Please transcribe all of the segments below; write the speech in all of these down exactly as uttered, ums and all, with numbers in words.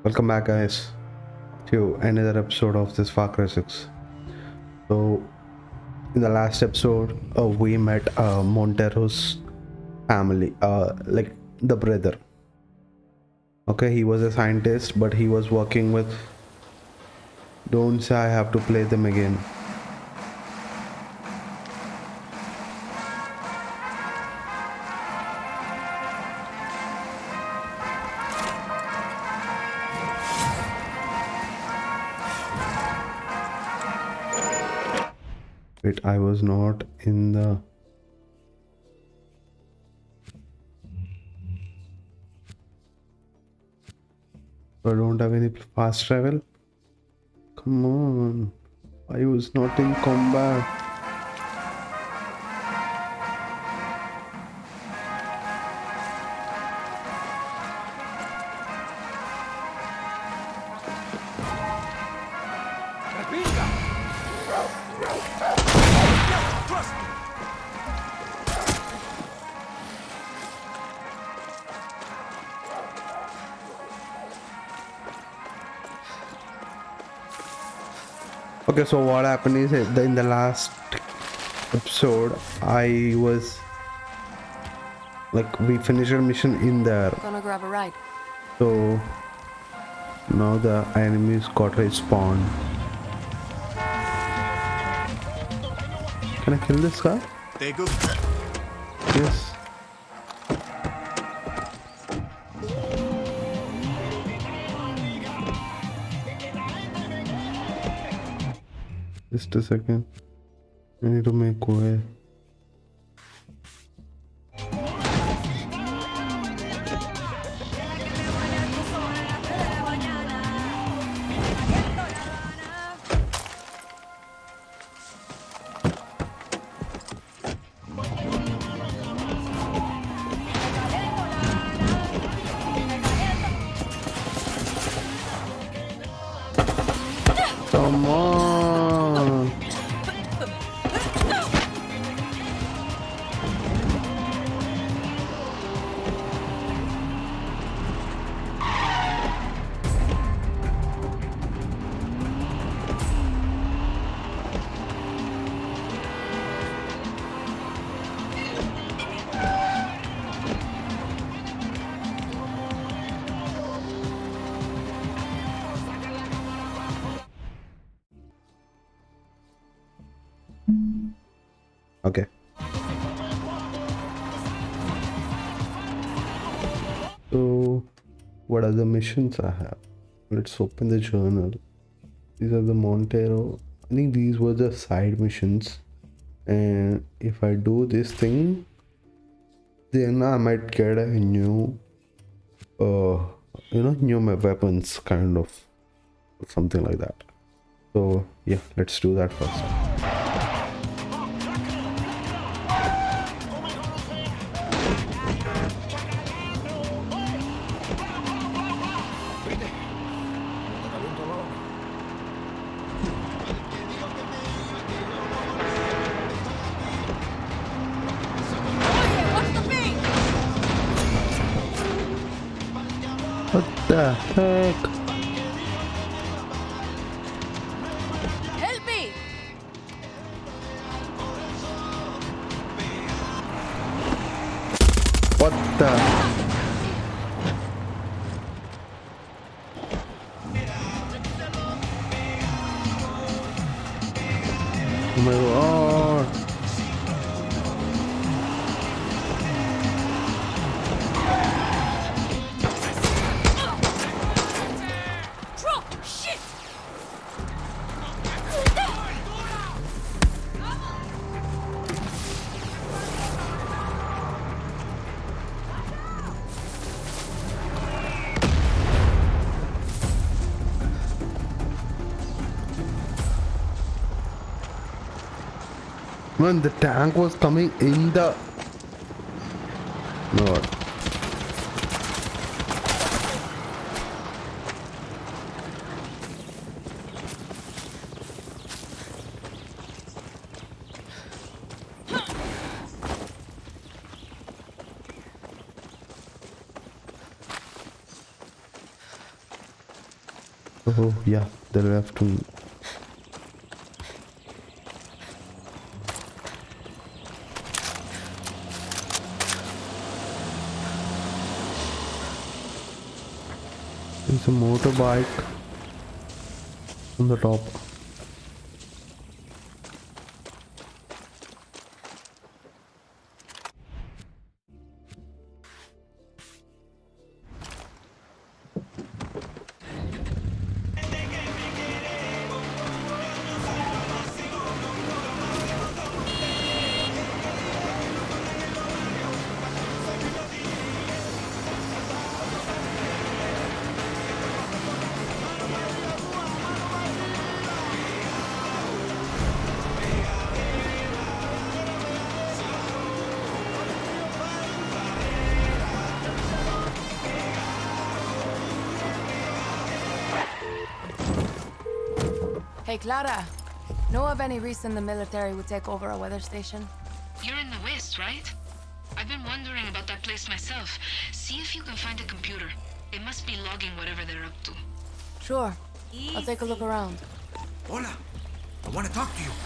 Welcome back, guys, to another episode of this Far Cry six. So, in the last episode, uh, we met uh, Montero's family, uh, like the brother. Okay, he was a scientist, but he was working with. Don't say I have to play them again. Wait, I was not in the... I don't have any fast travel? Come on. I was not in combat. Okay, so what happened is in the last episode, I was like, we finished a mission in there. Gonna grab a ride. So now the enemies got respawned. Can I kill this guy? They go. Yes. Just a second. I need to make way. Come on. Okay. So, what are the missions I have? Let's open the journal. These are the Montero. I think these were the side missions. And if I do this thing, then I might get a new, uh, you know, new weapons, kind of, something like that. So, yeah, let's do that first. What the heck? Help me! What the? Oh my god. Man, the tank was coming in the... No. Oh yeah, they left me. There's a motorbike on the top. Hey, Clara. Know of any reason the military would take over a weather station? You're in the West, right? I've been wondering about that place myself. See if you can find a computer. They must be logging whatever they're up to. Sure. I'll take a look around. Hola. I want to talk to you.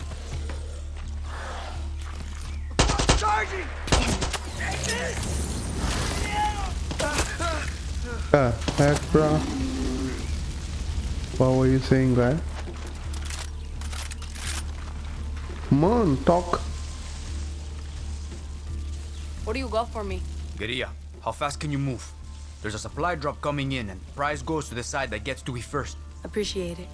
Charging! Take this! Yeah, heck, bro. What were you saying, guy? Come on, talk. What do you got for me? Guerrilla, how fast can you move? There's a supply drop coming in, and prize goes to the side that gets to it first. Appreciate it.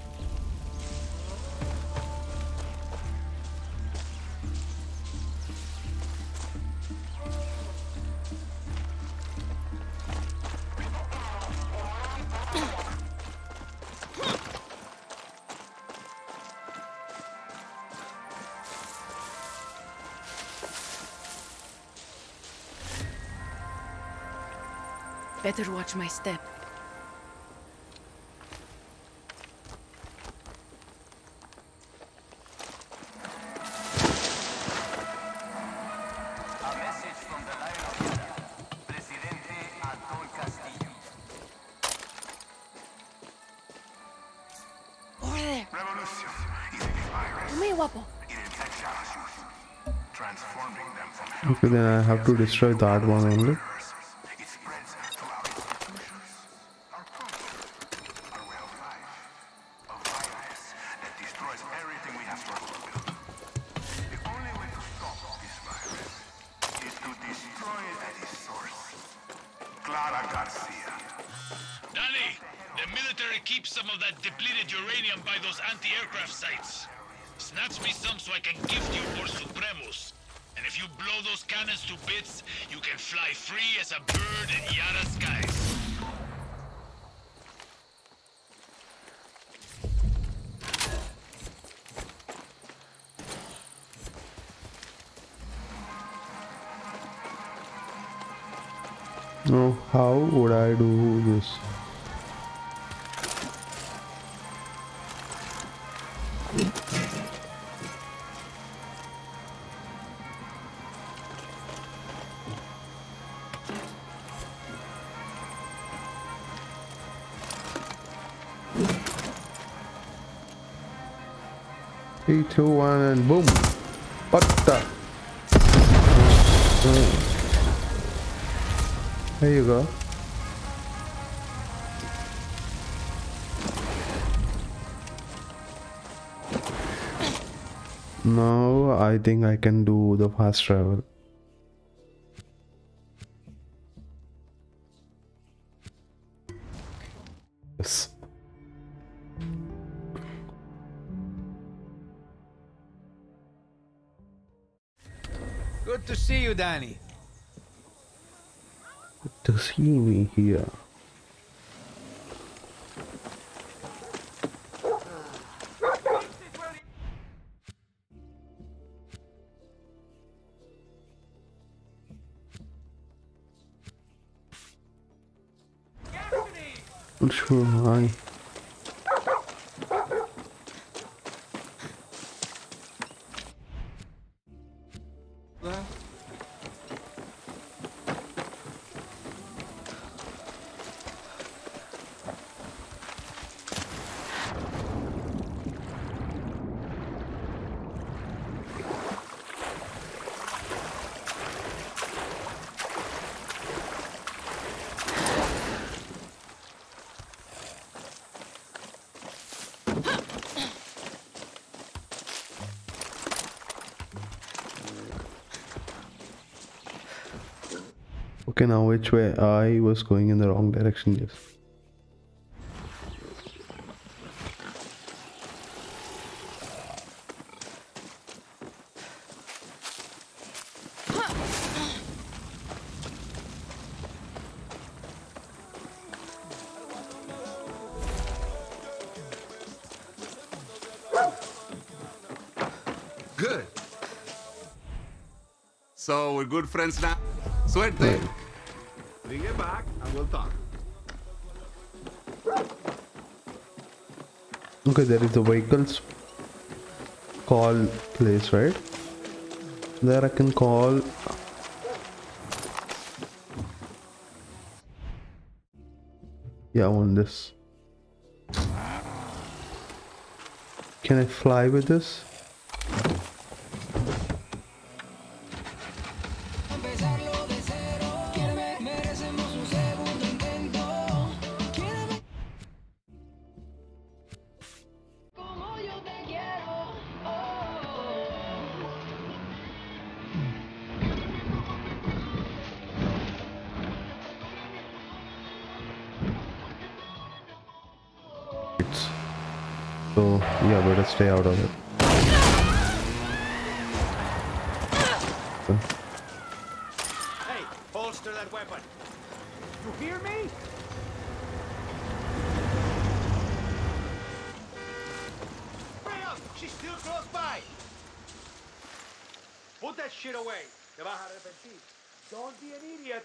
Better watch my step. A message from the Lion of Yara, Presidente Antón Castillo. Over there. Revolution is a virus. Come here, Guapo. It infects our youth, transforming them from Okay, then I have to destroy that one only. It spreads throughout institutions, our culture, our way of life. A virus that destroys everything we have struggled with. The only way to stop this virus is to destroy it at its source. Clara Garcia. Dani, the military keeps some of that depleted uranium by those anti-aircraft sites. Snatch me some so I can gift you por Supremos. And if you blow those cannons to bits, you can fly free as a bird in Yara skies. No, how would I do this? Three, two, one, and boom! What the? There you go. Now I think I can do the fast travel. Yes. Good to see you, Dani. Good to see me here. Not sure why. Okay, now which way? I was going in the wrong direction, yes. Good. So we're good friends now? Suerte. Bring it back and we'll talk. Okay, there is the vehicles call place, right? There I can call. Yeah, I want this. Can I fly with this? So yeah, better stay out of it. So. Hey, holster that weapon. You hear me? Hurry up! She's still close by. Put that shit away. Te vas a arrepentir. Don't be an idiot.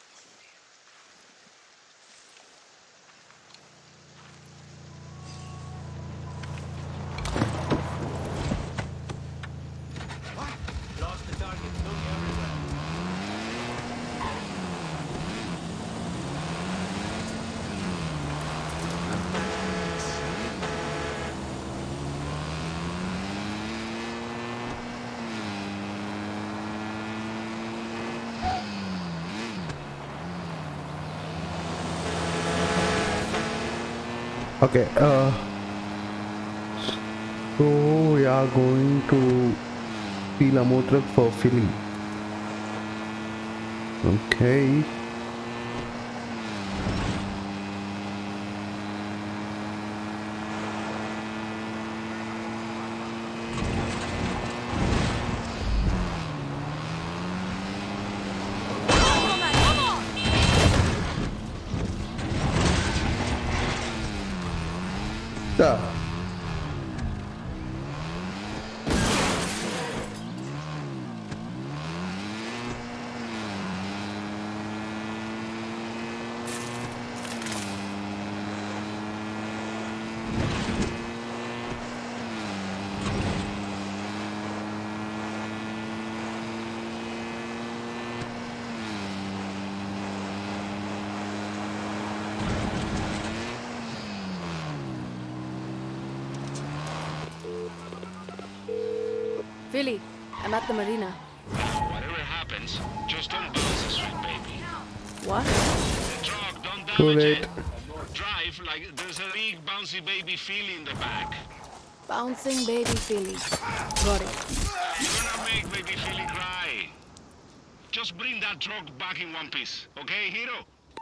Okay, uh, so we are going to feel a motor for Philly. Okay. Yeah. Philly, I'm at the marina. Whatever happens, just don't bounce the street, baby. What? The truck, don't Too damage late. it. Drive like there's a big bouncy baby Philly in the back. Bouncing baby Philly. Got it. You're gonna make baby Philly cry. Just bring that truck back in one piece, okay, hero?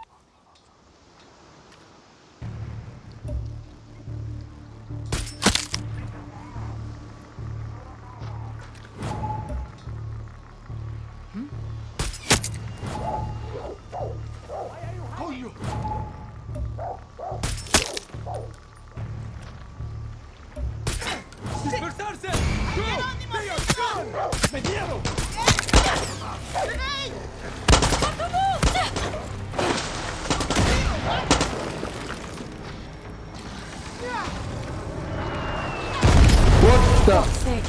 What the? Sake.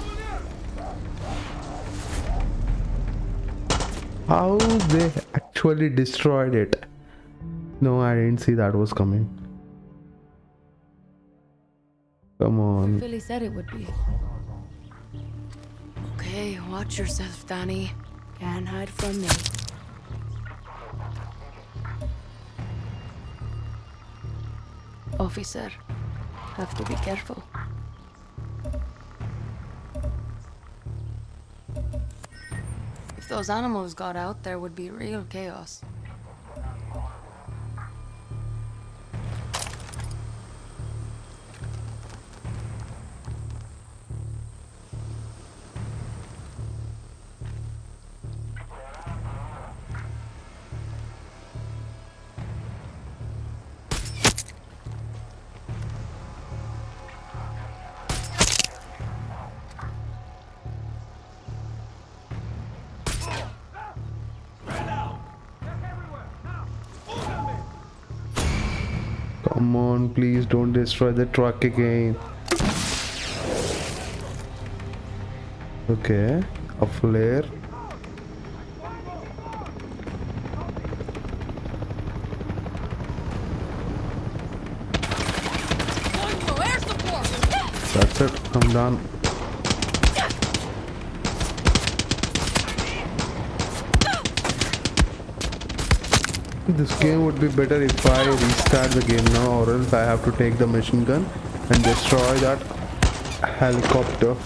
How they actually destroyed it? No, I didn't see that was coming. Come on. Philly said it would be. Okay, watch yourself, Danny. Can't hide from me. Officer, have to be careful. If those animals got out, there would be real chaos. Come on, please don't destroy the truck again. Okay, a flare. That's it, I'm done. This game would be better if I restart the game now, or else I have to take the machine gun and destroy that helicopter.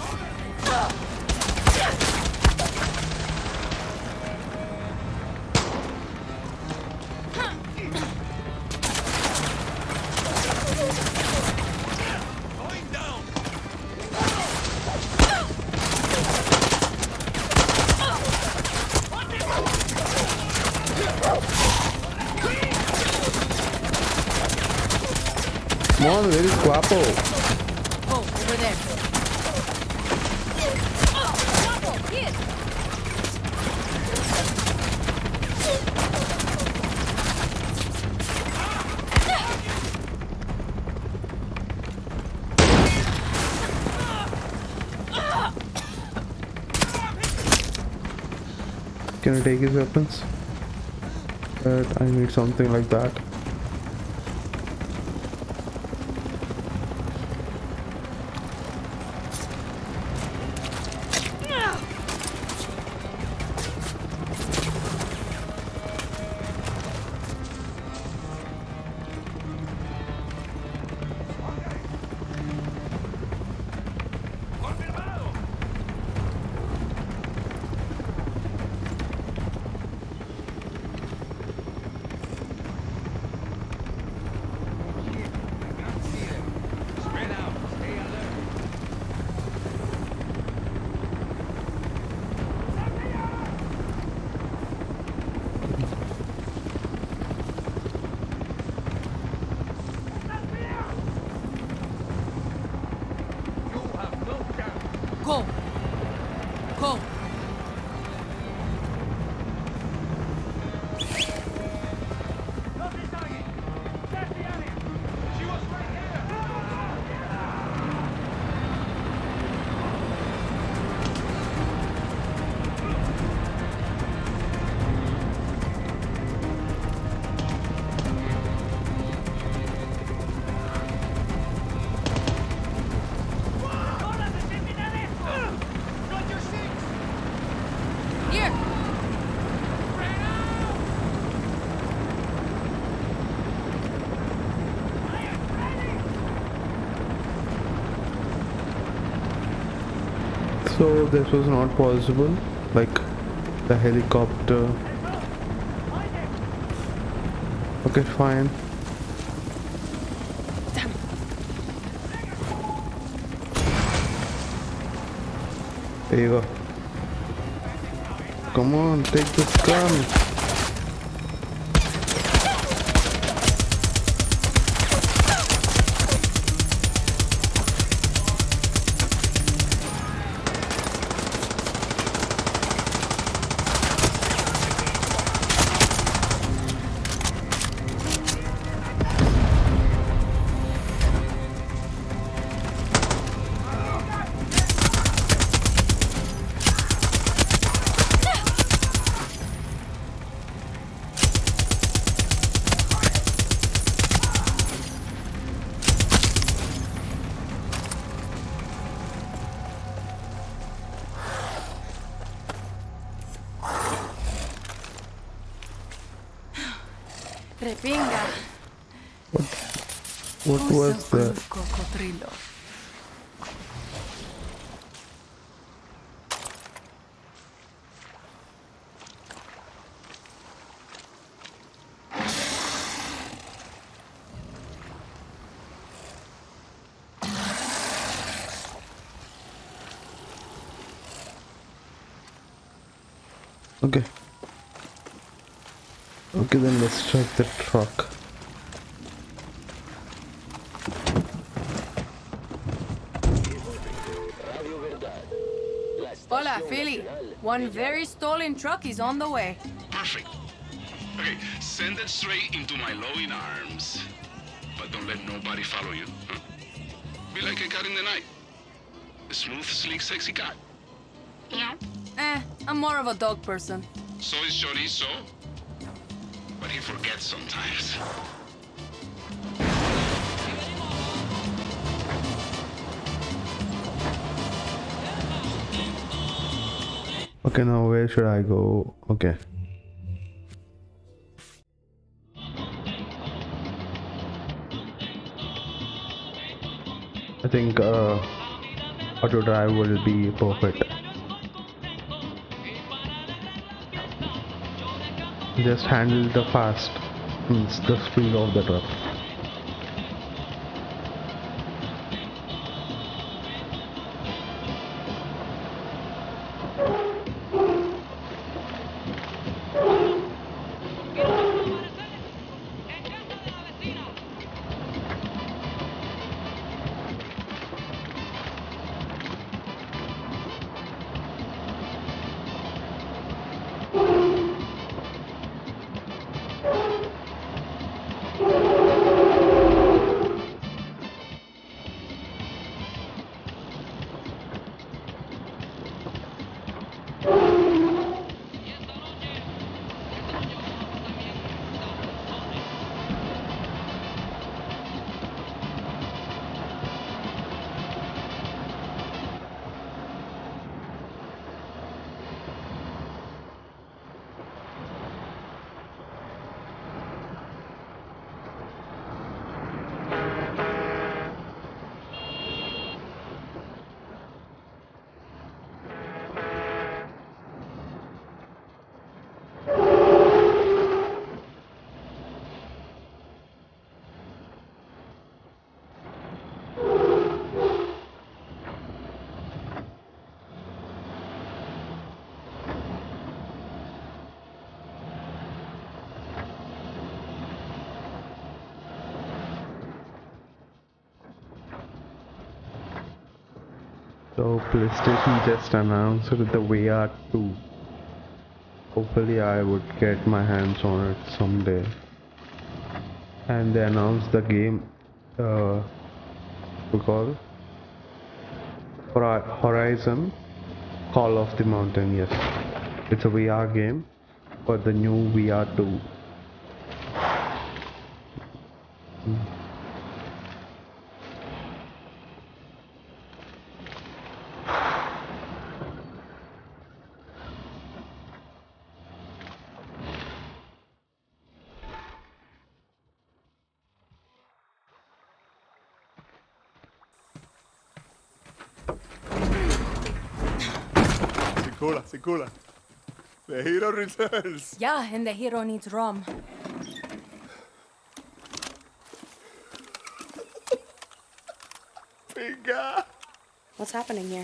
Come on, where is Guapo? Oh, over there. Oh, Guapo, here. Can I take his weapons? But I need something like that. Go. Go. So this was not possible, like the helicopter. Okay, fine. There you go. Come on, take this gun. What, what was that? Okay. Okay, then let's check the truck. Hola, Philly. One very stolen truck is on the way. Perfect. Okay, send it straight into my loving arms. But don't let nobody follow you. Huh? Be like a cat in the night. A smooth, sleek, sexy cat. Yeah. Eh, I'm more of a dog person. So is Chorizo. But he forgets sometimes. Okay, now where should I go? Okay. I think uh, auto drive will be perfect. Just handle the fast, means the speed of the truck. So PlayStation just announced the V R two. Hopefully I would get my hands on it someday. And they announced the game, uh, we call Horizon Call of the Mountain. Yes, it's a V R game for the new V R two. Hmm. Circula, circula. The hero returns. Yeah, and the hero needs rum. Pinga. What's happening here?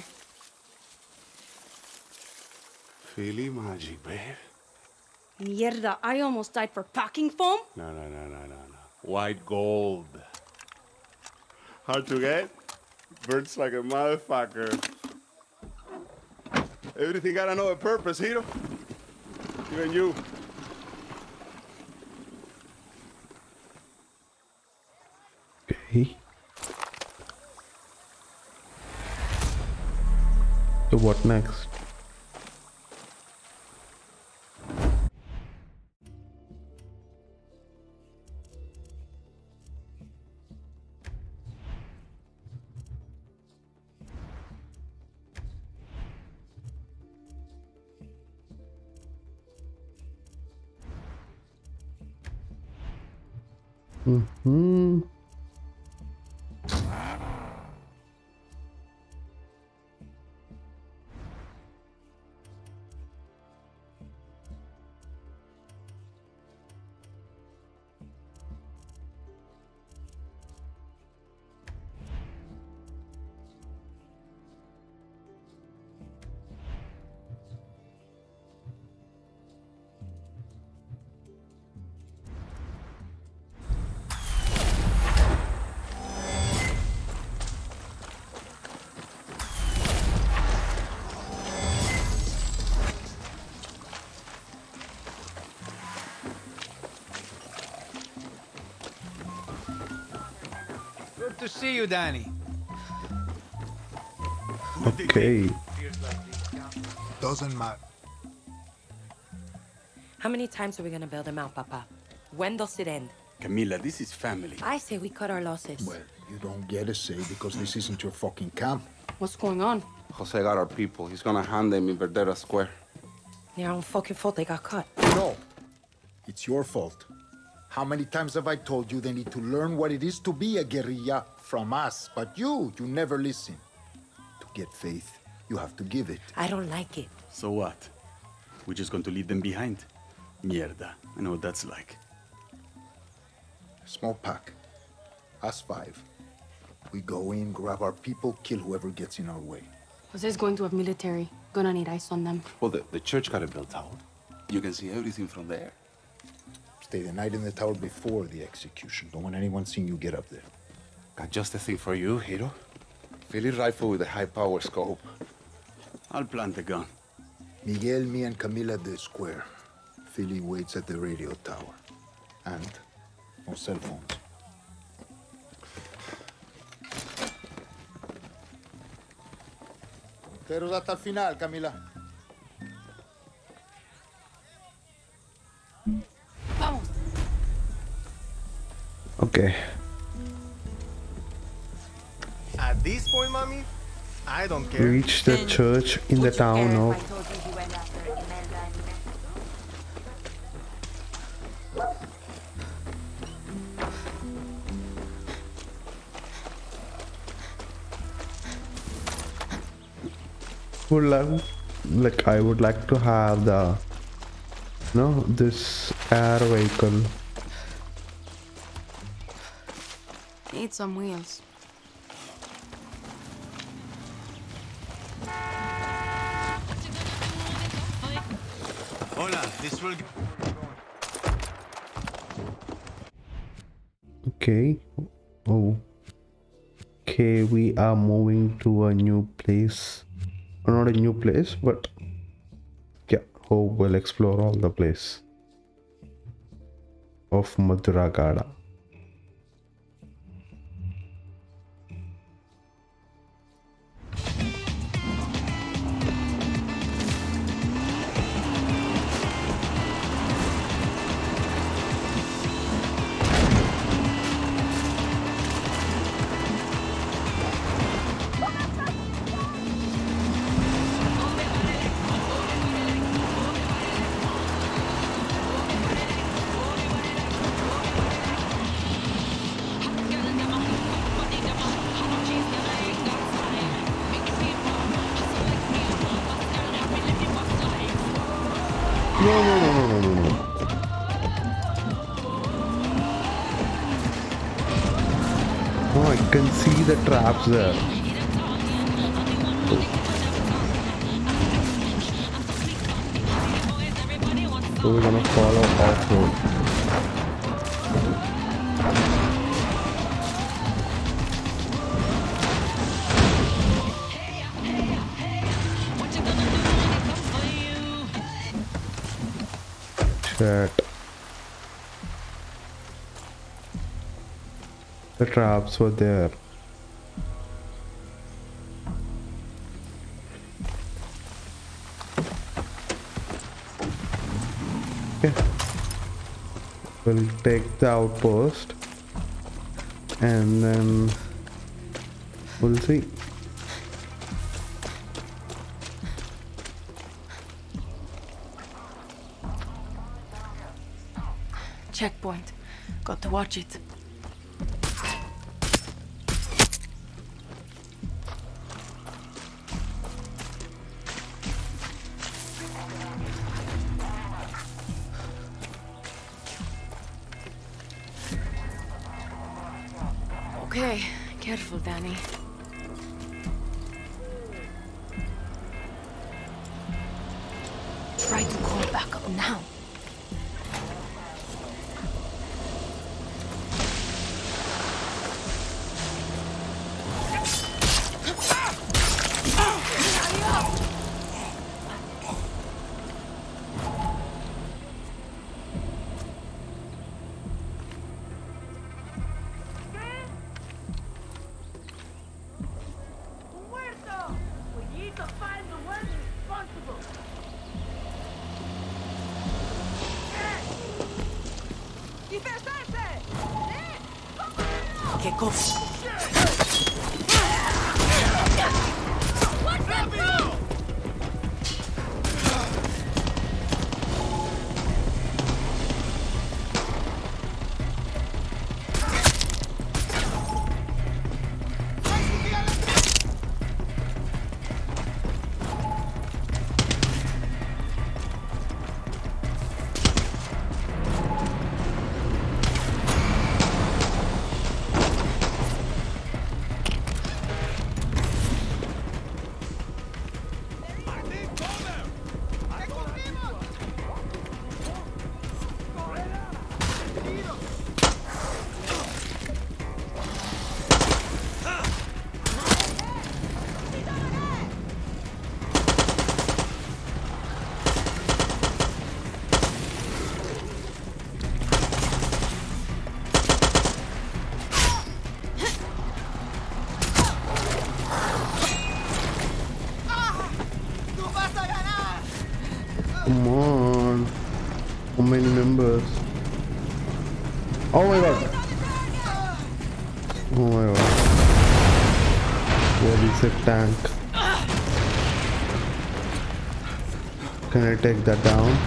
Philly magic, babe. Mierda, I almost died for packing foam? No, no, no, no, no, no. White gold. Hard to get? Burns like a motherfucker. Everything got another purpose, hero. Even you. Okay. So what next? Mm-hmm. to see you, Danny. Okay. Doesn't matter. How many times are we gonna bail them out, Papa? When does it end? Camila, this is family. I say we cut our losses. Well, you don't get a say because this isn't your fucking camp. What's going on? Jose got our people. He's gonna hand them in Verdera Square. Their own fucking fault they got caught. No. It's your fault. How many times have I told you they need to learn what it is to be a guerrilla from us? But you, you never listen. To get faith, you have to give it. I don't like it. So what? We're just going to leave them behind? Mierda. I know what that's like. Small pack. Us five. We go in, grab our people, kill whoever gets in our way. Jose's going to have military. Gonna need eyes on them. Well, the, the church got a bell tower. You can see everything from there. Stay the night in the tower before the execution. Don't want anyone seeing you get up there. Got just the thing for you, hero. Philly rifle with a high-power scope. I'll plant the gun. Miguel, me, and Camila at the square. Philly waits at the radio tower. And no cell phones. Monteros hasta el final, Camila. Vamos. Okay. At this point, mommy, I don't care. Reach the church in the town of would like, like I would like to have the you know this air vehicle. Need some wheels. Hola, this will... Okay. Oh. Okay, we are moving to a new place. Or not a new place, but yeah, hope we'll explore all the place of Maduragada. No, no, no, no, no, no, no. Oh, I can see the traps there. So we're gonna follow off-road. Shit. The traps were there. Okay. We'll take the outpost and then we'll see. Checkpoint. Got to watch it. Okay, careful, Danny. Try to call back up now. Chicos. Come on. How many members? Oh my god. Oh my god. What is a tank? Can I take that down?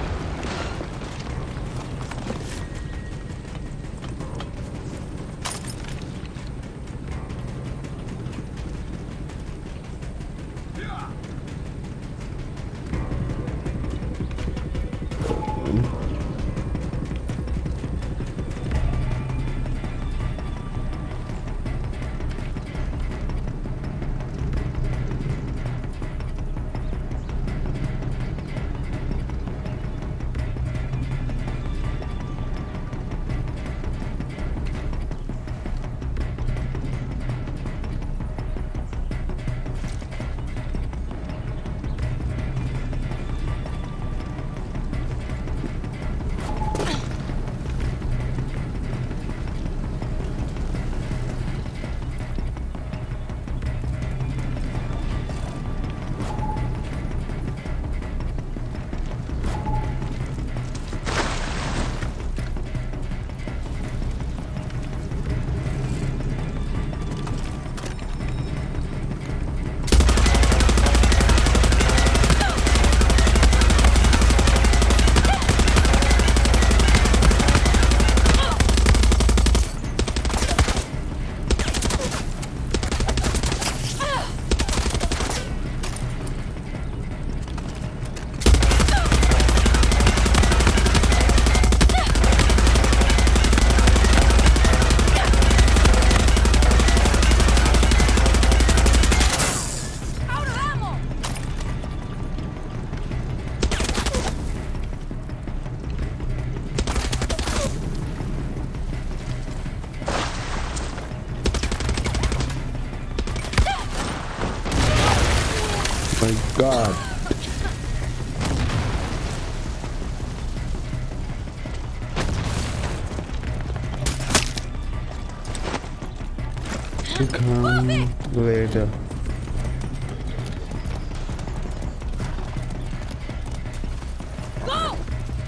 My god. Come later. Go!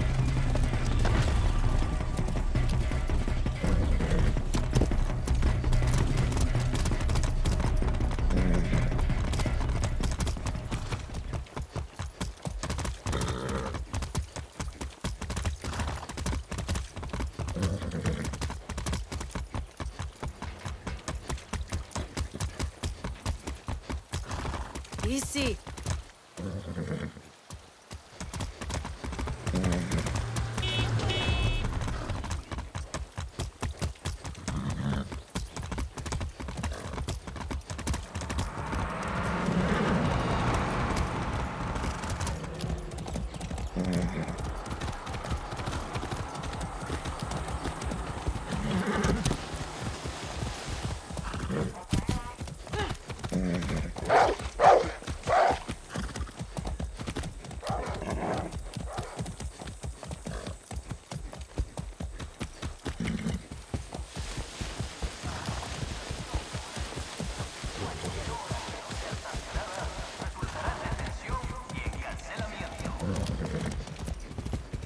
Easy.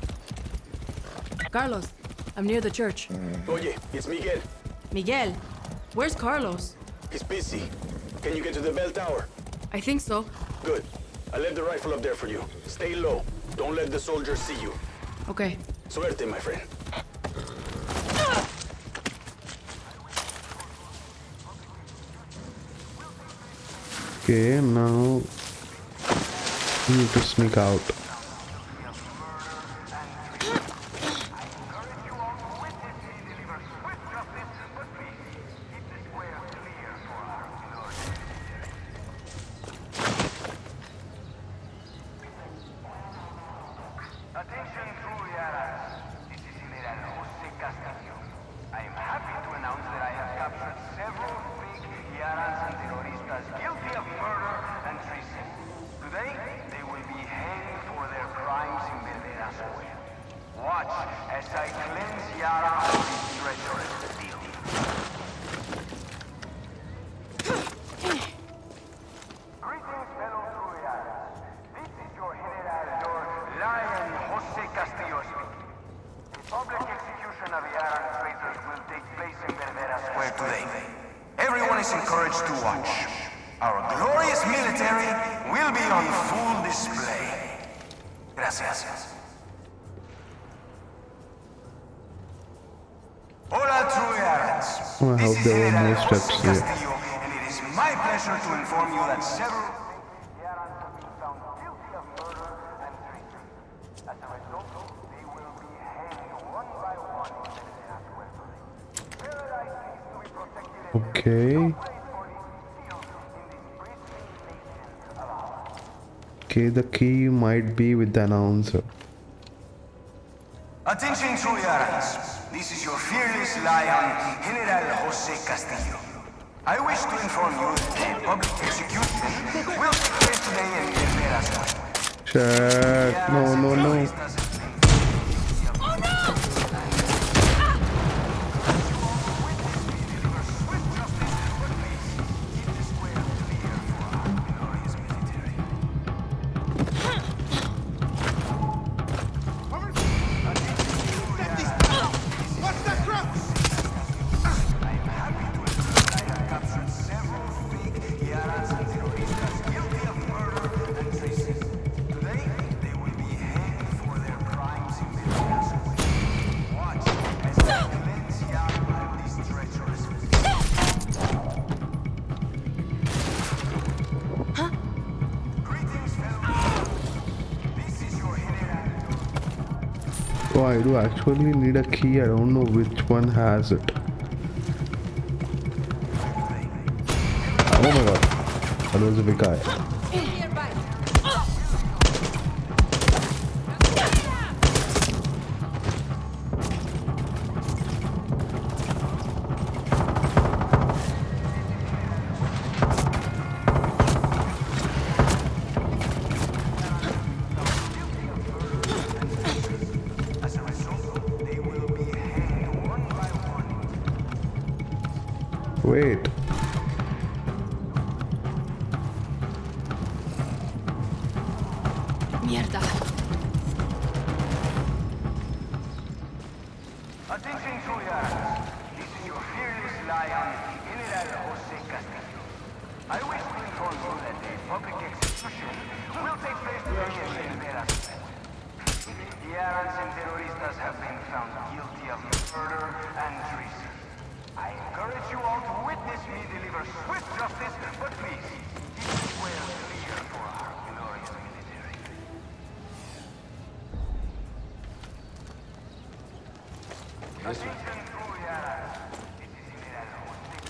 Carlos, I'm near the church. Oye, it's Miguel. Miguel, Where's Carlos? He's busy. Can you get to the bell tower? I think so. Good. I left the rifle up there for you. Stay low. Don't let the soldiers see you. Okay. Suerte, my friend. Okay, now we need to sneak out. Attention, true Yaras. This is General Jose Castillo. I am happy to announce that I have captured several fake Yarans and terroristas guilty of murder and treason. Today, they will be hanged for their crimes in Verdera Square. Watch as I cleanse Yara of this treacherous field. Greetings, fellow true Yaras. This is your General, your Lion Jose Castillo speaking. The public execution of Yaran traitors will take place in Verdera Square today. Everyone is encouraged to watch. Our glorious military will be on full display. Gracias. Hola, true Yarans. Oh, I This hope is there were General more steps Jose here. Castillo, and it is my pleasure to inform you that several Yarans have been found guilty of murder and treason. As a result, they will be hanged one by one in Verdera Square today. Paradise needs to be protected and Okay. Okay, the key might be with the announcer. Attention, true Yarans. This is your fearless lion, General Jose Castillo. I wish to inform you that the public execution will take place today in Verdera Square. Chat. No, no, no. Oh, I do actually need a key. I don't know which one has it. Oh my god. That was a big guy. Wait. Mierda. Attention, true Yarans. This is your fearless lion, General Jose Castillo. I wish to inform you that the public execution will take place today in Verdera Square. Yarans and terroristas have been found guilty of murder and treason. I encourage you all to witness me deliver swift justice, but please, keep the square clear for our glorious military. Attention, true Yaras. This is General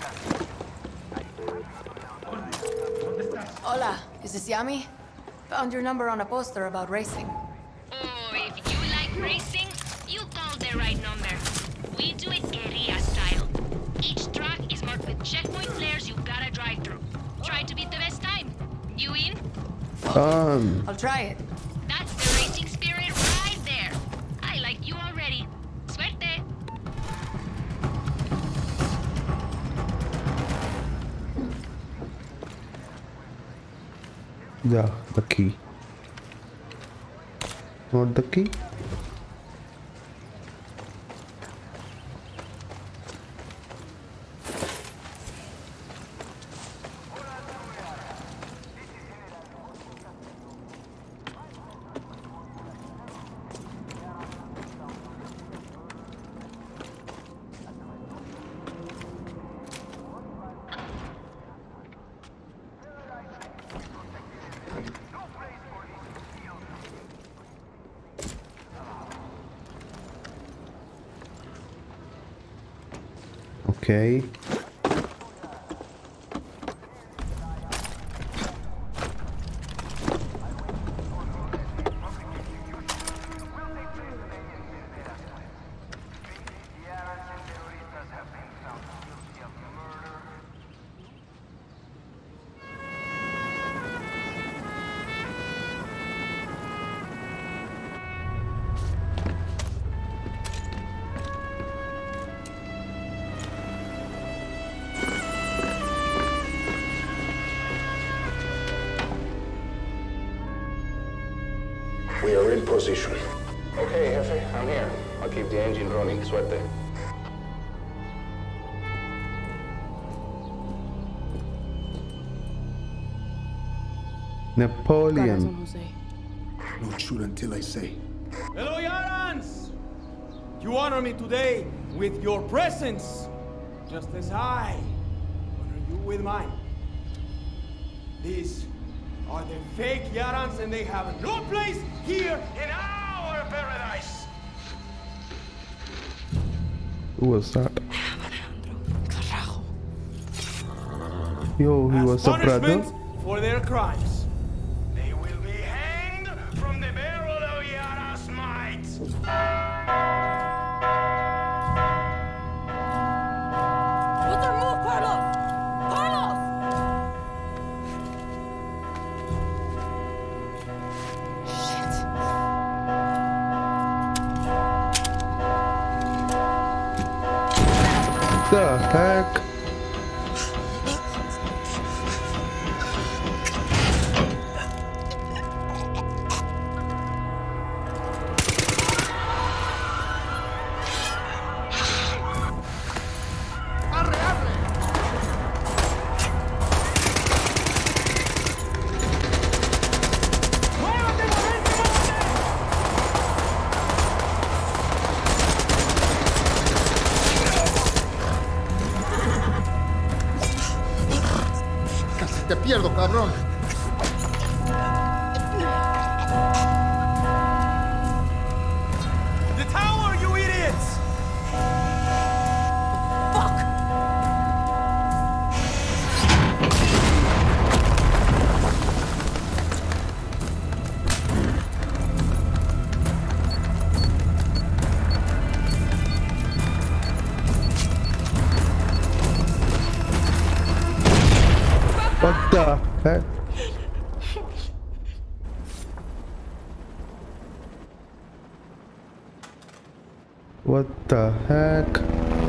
Jose Castillo. Hola, is this Yami? Found your number on a poster about racing. Oh, if you like racing, you call the right number. We do it guerrilla style. Each track is marked with checkpoint flares you gotta drive through. Try to beat the best time. You in? Um. I'll try it. That's the racing spirit right there. I like you already. Suerte. Yeah, the key. Not the key. Okay. We are in position. Okay, Jefe, I'm here. I'll keep the engine running. Suerte. Napoleon. Don't shoot until I say. Hello, Yarans! You honor me today with your presence, just as I honor you with mine. These are the fake Yarans, and they have no place here in our paradise! Who was that? Yo, he As was a brother? punishment for their crimes, they will be hanged from the barrel of Yara's might! What's our move, Carlos? Carlos! The heck? Te pierdo, cabrón. The tower, you idiots! What the heck? What the heck?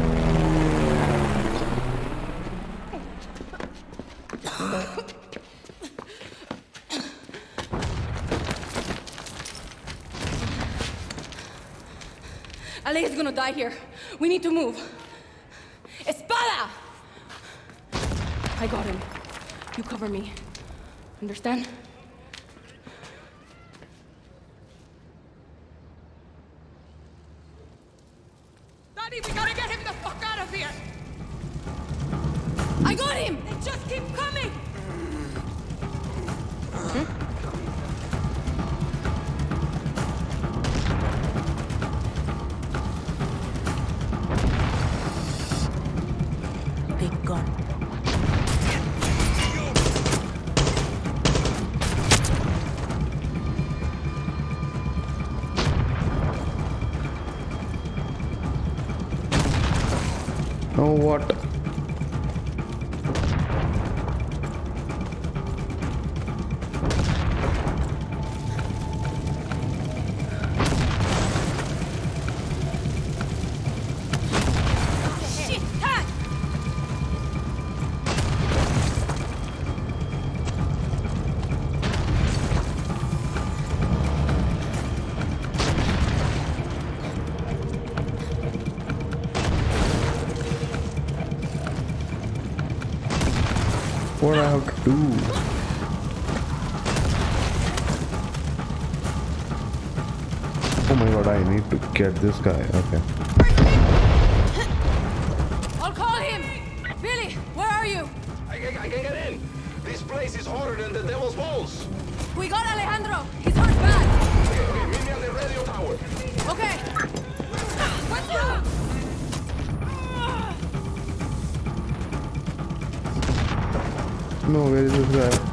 Ale is gonna die here. We need to move. Espada! I got him. You cover me. Understand? Daddy, we gotta get him the fuck out of here! I got him! They just keep coming! Hmm? Big gun. Oh, what? Shit! Tag! What I have to do? Oh my god, I need to get this guy. Okay. I'll call him! Billy, where are you? I, I, I can get in. This place is hotter than the Devil's Balls. We got Alejandro. He's hurt bad. Okay, okay, meet me on the radio tower. Okay. What's up? No, where is this guy?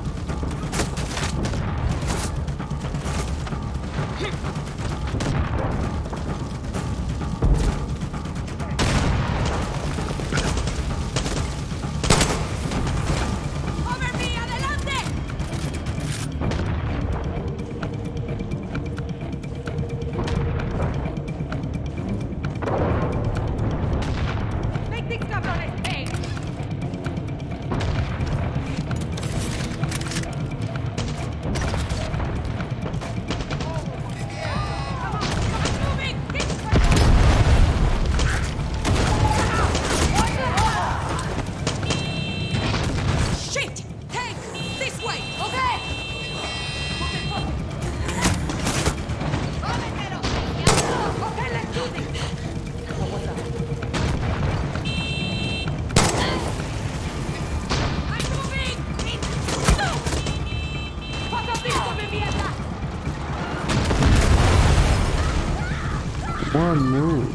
One move.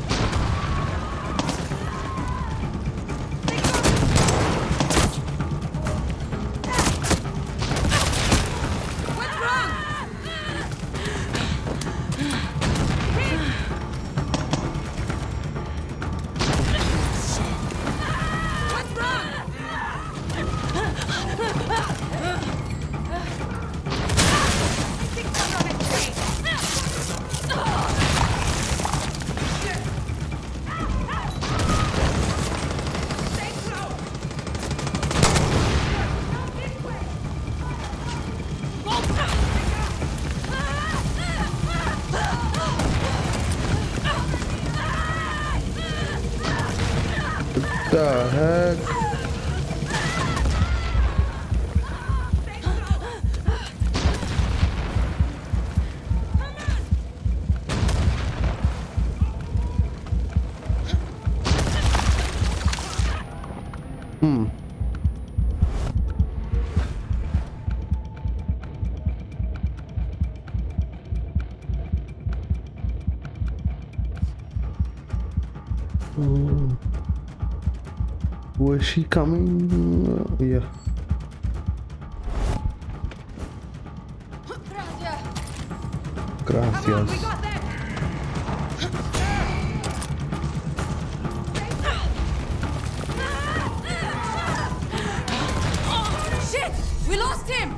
The heck? Hmm. Oh. Was she coming? Uh, yeah. Gracias. Shit! We lost him!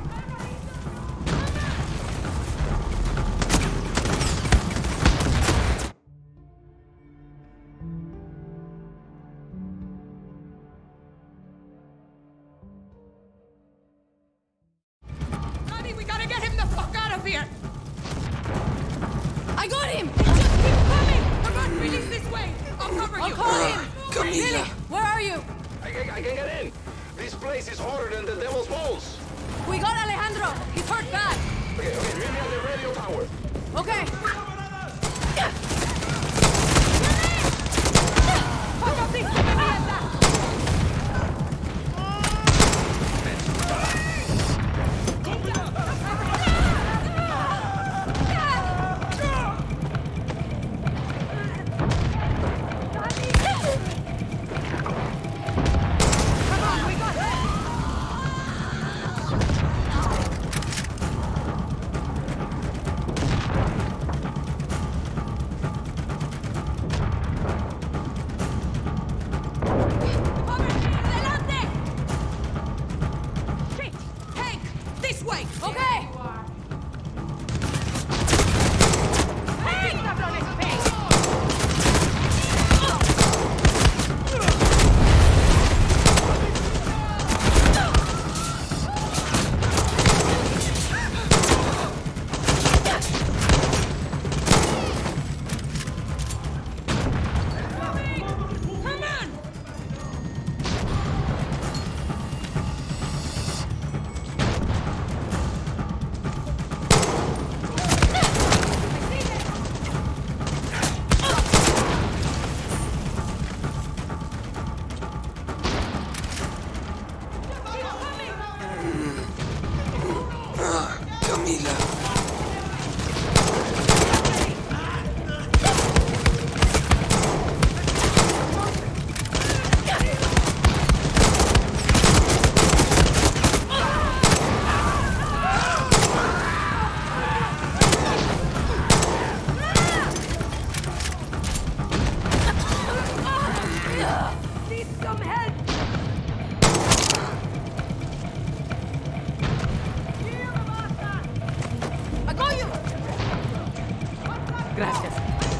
Gracias.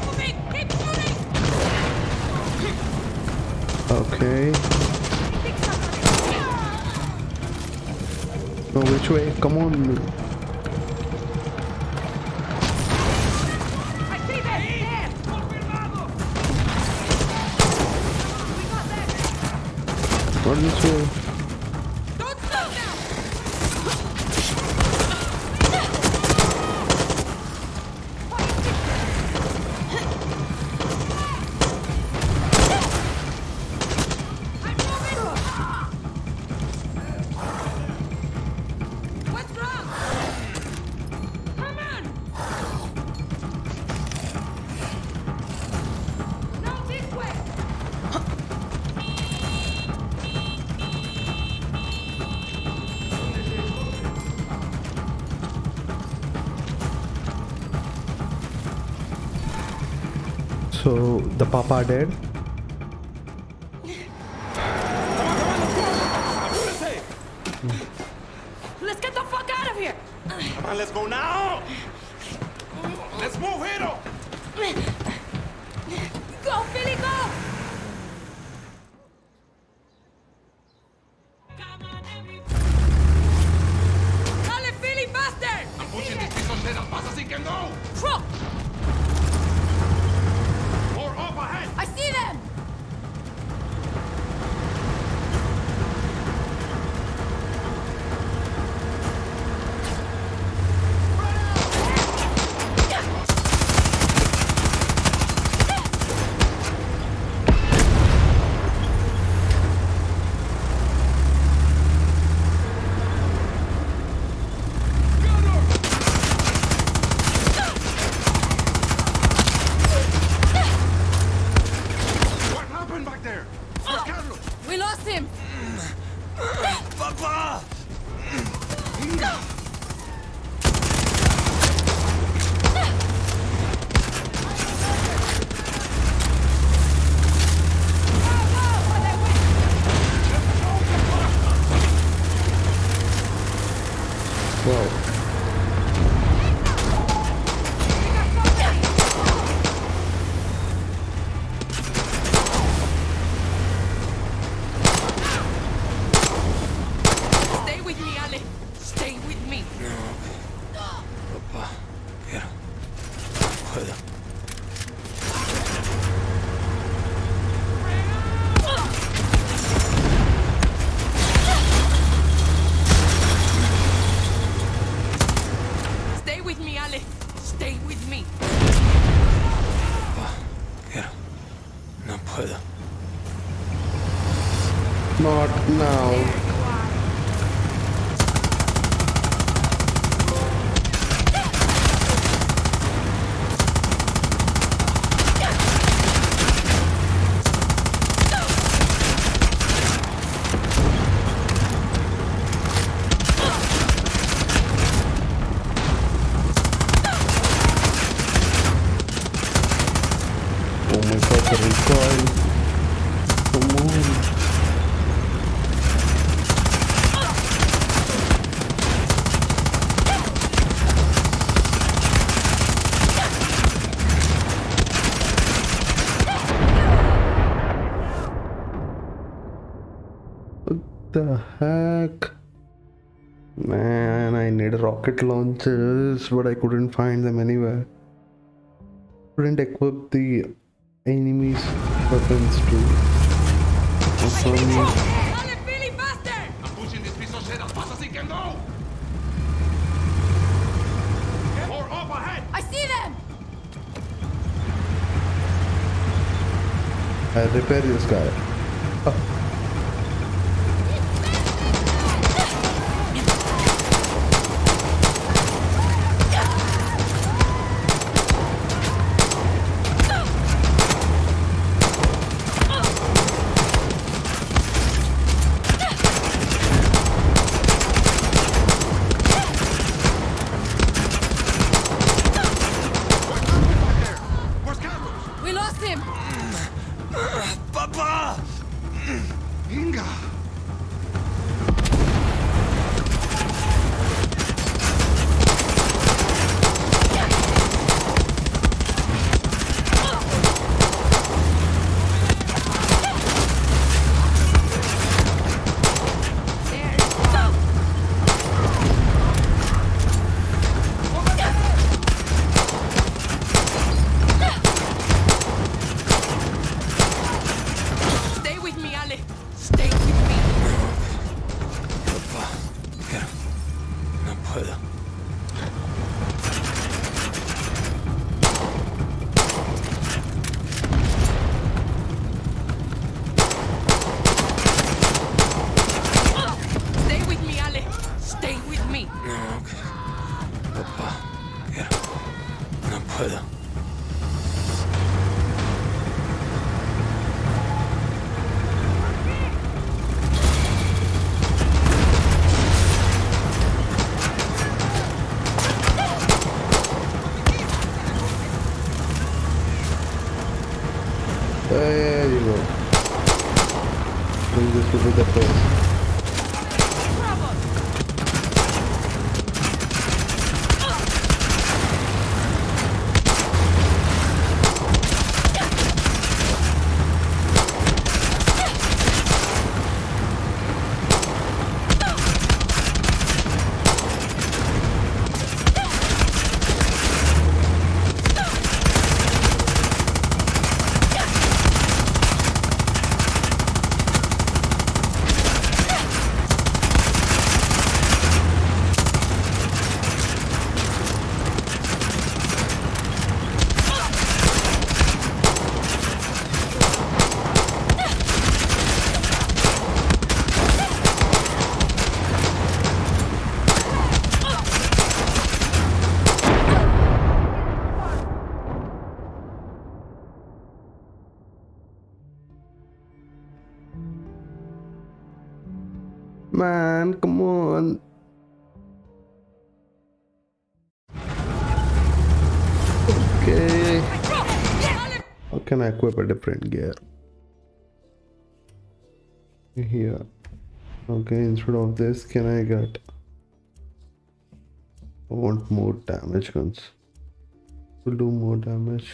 Okay. No, which way? Come on. Not this way. Don't stop now! What's wrong? Come on! No, this way! So the papa dead? Let's get the fuck out of here! Come on, let's go now! Let's move, hero! Go, Philly, go! Dale, Philly, faster! I'm pushing this piece of shit. Pasa así que no! Truck! More up ahead! I see them! Not now. Oh my god, the recoil. Come on. The heck, man, I need rocket launchers, but I couldn't find them anywhere. Couldn't equip the enemies weapons too. I'm pushing this piece of shit as fast as it can go. More up ahead. I see them. I'll repair this guy. Oh. There you go. Bring this to the first. Man, come on. Okay. How can I equip a different gear? Here. Okay, instead of this, can I get... I want more damage guns. Will do more damage.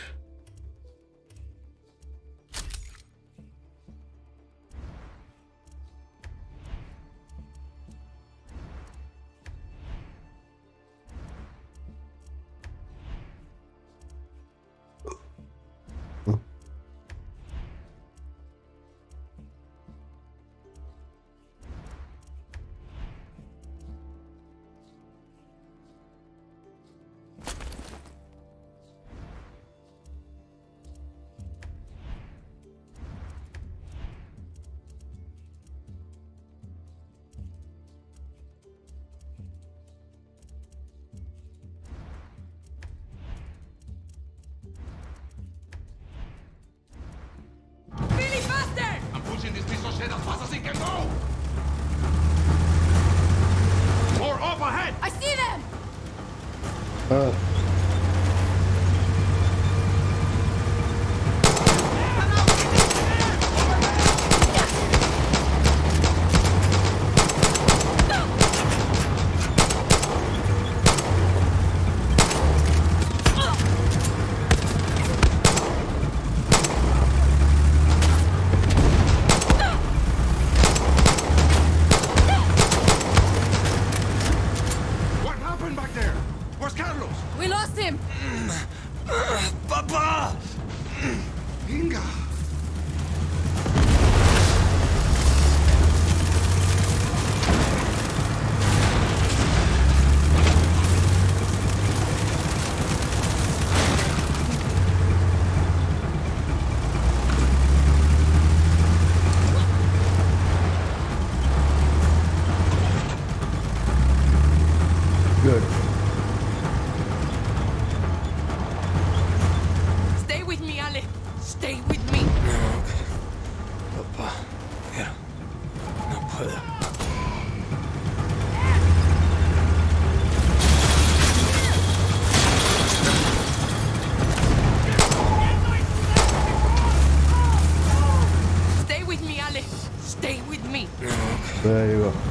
There you go.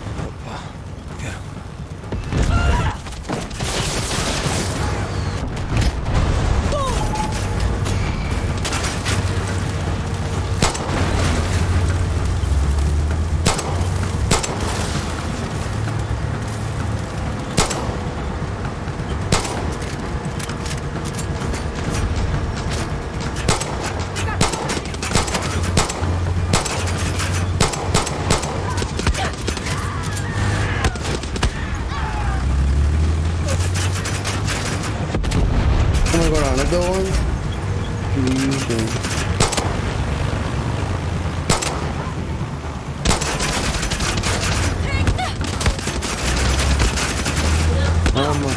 Another one? Please don't. Um,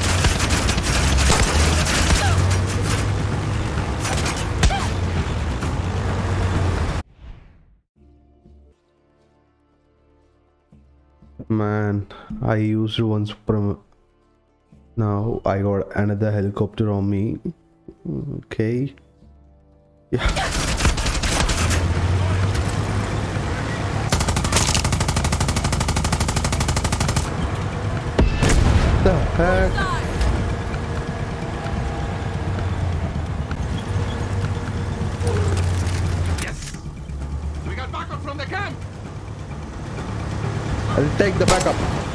Man, I used one super. Now I got another helicopter on me. Okay. Yeah. heck? Yes! We got backup from the camp! I'll take the backup.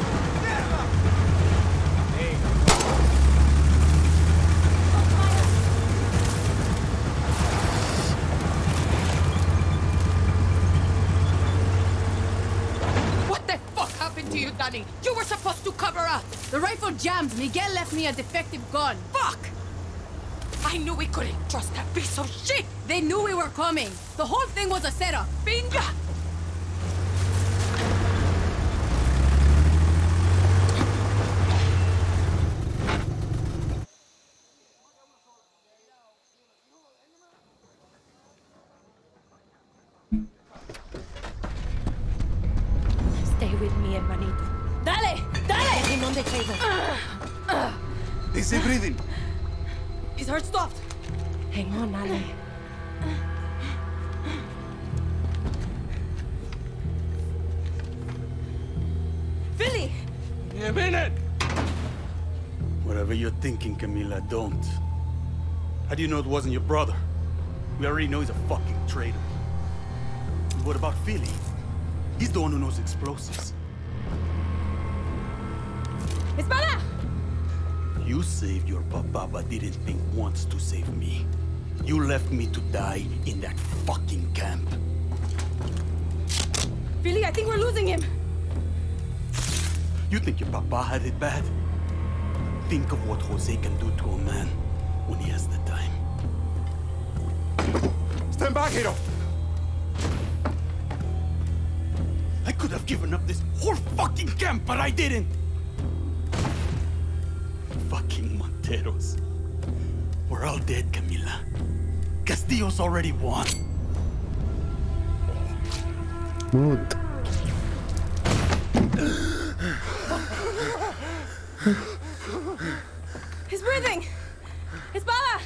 What the fuck happened to you, Dani? You were supposed to cover up. The rifle jammed. Miguel left me a defective gun. Fuck! I knew we couldn't trust that piece of shit. They knew we were coming. The whole thing was a setup. Binga! Stay with me, hermanito. Dale! Dale! Him on the table. Is he breathing? His heart stopped. Hang on, Ale. Philly! Give me a minute! Whatever you're thinking, Camila, don't. How do you know it wasn't your brother? We already know he's a fucking traitor. And what about Philly? He's the one who knows explosives. Espada! You saved your papa, but didn't think once to save me. You left me to die in that fucking camp. Philly, I think we're losing him. You think your papa had it bad? Think of what Jose can do to a man when he has the time. Stand back, Hero! I could have given up this whole fucking camp, but I didn't! Fucking Monteros. We're all dead, Camila. Castillo's already won. Smooth. He's breathing! Espada!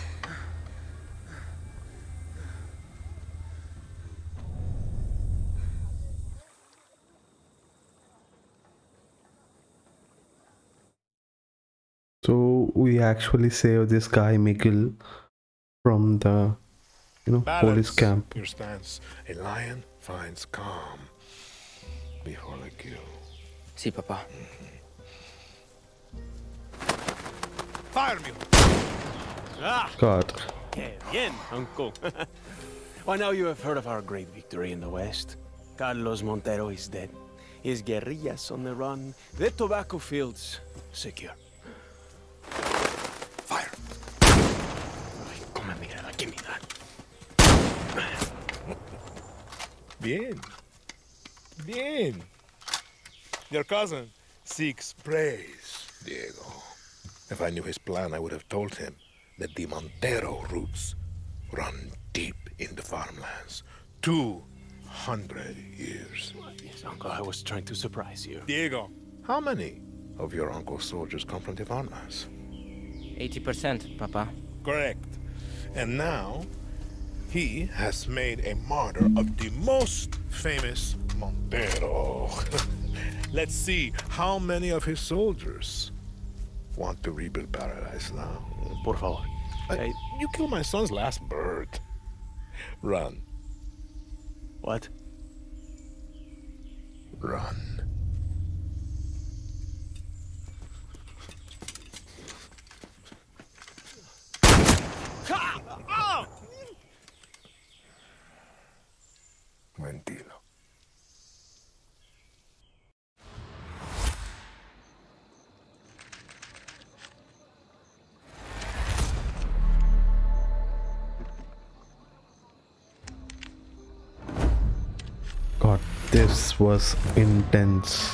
So we actually saved this guy Miguel from the, you know, Balance police camp. your stance. A lion finds calm before the kill. Sí, papá. Fire me! Ah! God. Que bien, uncle. By now you have heard of our great victory in the West. Carlos Montero is dead. His guerrillas on the run. The tobacco fields secure. Fire! Ay, come mierda, give me that. Bien. Bien. Your cousin seeks praise, Diego. If I knew his plan, I would have told him that the Montero roots run deep in the farmlands. Two hundred years. Yes, uncle, I was trying to surprise you. Diego, how many of your uncle's soldiers come from the farmlands? eighty percent, Papa. Correct. And now, he has made a martyr of the most famous Montero. Let's see how many of his soldiers want to rebuild paradise now. Por favor. I, you killed my son's last bird. Run. What? Run. Mentilo. God, this was intense.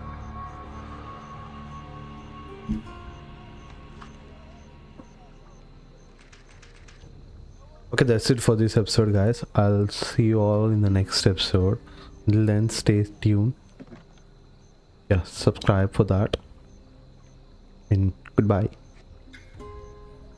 Okay, that's it for this episode, guys. I'll see you all in the next episode. Until then, stay tuned. Yeah, subscribe for that. And goodbye.